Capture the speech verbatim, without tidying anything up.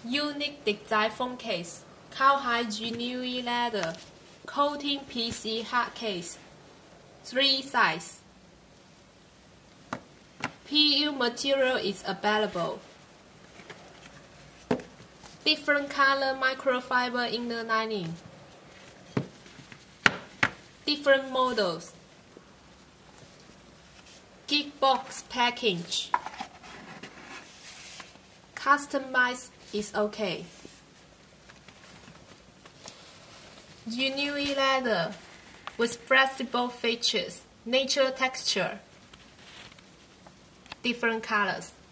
Unique design phone case, cowhide genuine leather, coating P C hard case, three size. P U material is available. Different color microfiber inner lining. Different models. Gig box package. Customized is okay. Genuine leather with flexible features, natural texture, different colors.